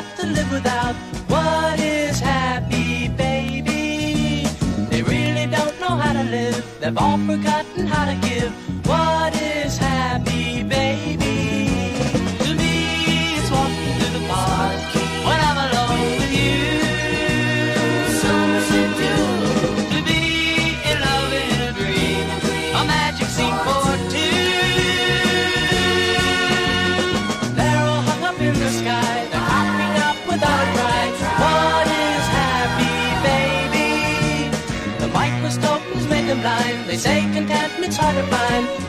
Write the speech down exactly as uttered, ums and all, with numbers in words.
have to live without. What is happy, baby? They really don't know how to live. They've all forgotten how to give. What is happy, baby? To me, it's walking through the park when I'm alone with you. So simple to be in love in a dream, a magic scene for two. They're all hung up in the sky, they're hopping up without a cry. What is happy, baby? The microscope is made them blind. They say contentment's hard to find.